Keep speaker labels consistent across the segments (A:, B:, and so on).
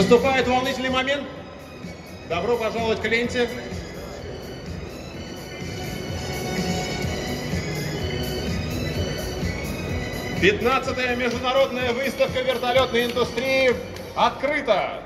A: Наступает волнительный момент. Добро пожаловать к ленте. Пятнадцатая международная выставка вертолетной индустрии открыта.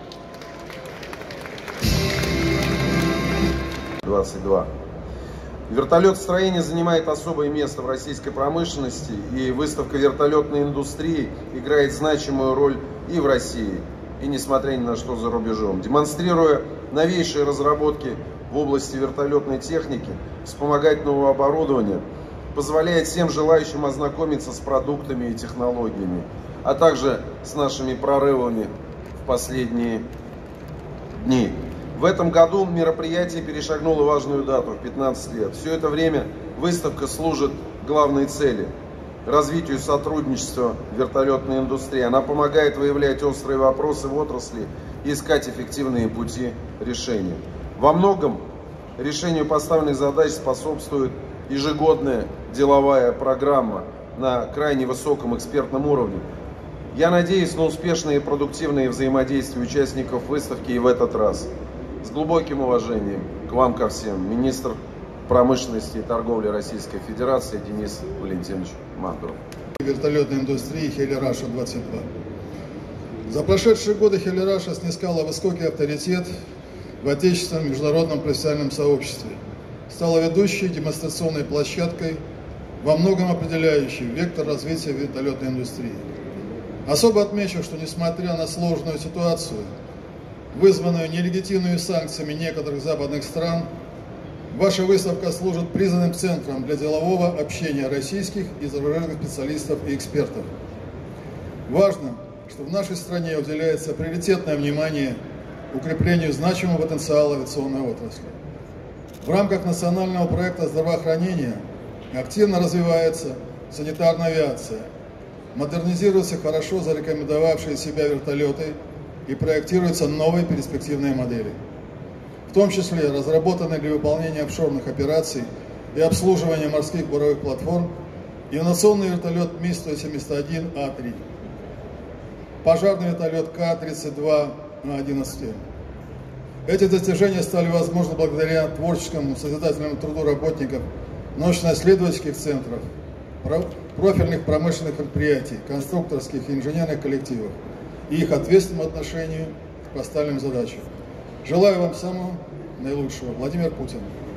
B: 22. Вертолетостроение занимает особое место в российской промышленности, и выставка вертолетной индустрии играет значимую роль и в России, и несмотря ни на что за рубежом. Демонстрируя новейшие разработки в области вертолетной техники, вспомогательного оборудования, позволяет всем желающим ознакомиться с продуктами и технологиями, а также с нашими прорывами в последние дни. В этом году мероприятие перешагнуло важную дату – 15 лет. Все это время выставка служит главной цели – развитию сотрудничества в вертолетной индустрии. Она помогает выявлять острые вопросы в отрасли и искать эффективные пути решения. Во многом решению поставленных задач способствует ежегодная деловая программа на крайне высоком экспертном уровне. Я надеюсь на успешные и продуктивные взаимодействия участников выставки и в этот раз. С глубоким уважением к вам ко всем, министр промышленности и торговли Российской Федерации Денис Валентинович Мантуров.
C: Вертолетной индустрии Heli Russia 22. За прошедшие годы Heli Russia снискала высокий авторитет в отечественном международном профессиональном сообществе, стала ведущей демонстрационной площадкой, во многом определяющей вектор развития вертолетной индустрии. Особо отмечу, что несмотря на сложную ситуацию, вызванную нелегитимными санкциями некоторых западных стран, ваша выставка служит признанным центром для делового общения российских и зарубежных специалистов и экспертов. Важно, что в нашей стране уделяется приоритетное внимание укреплению значимого потенциала авиационной отрасли. В рамках национального проекта здравоохранения активно развивается санитарная авиация, модернизируются хорошо зарекомендовавшие себя вертолеты и проектируются новые перспективные модели, в том числе разработанные для выполнения офшорных операций и обслуживания морских буровых платформ инновационный вертолет Ми-171А3, пожарный вертолет К-32А11М. Эти достижения стали возможны благодаря творческому созидательному труду работников научно-исследовательских центров, профильных промышленных предприятий, конструкторских и инженерных коллективов и их ответственному отношению к поставленным задачам. Желаю вам самого наилучшего. Владимир Путин.